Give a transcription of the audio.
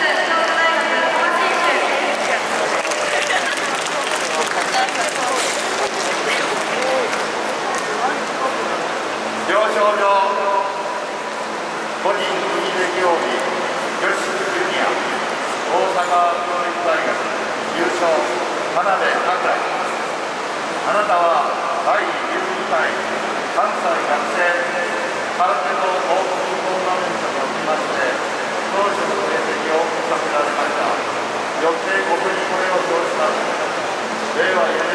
表彰状、個人技で競技女子ジュニア大阪教育大学優勝田辺拓来、あなたは第12回関西学生空手のオープントーナメントにおきまして当初の成績を収められました。よってここにこれを表します。令和4年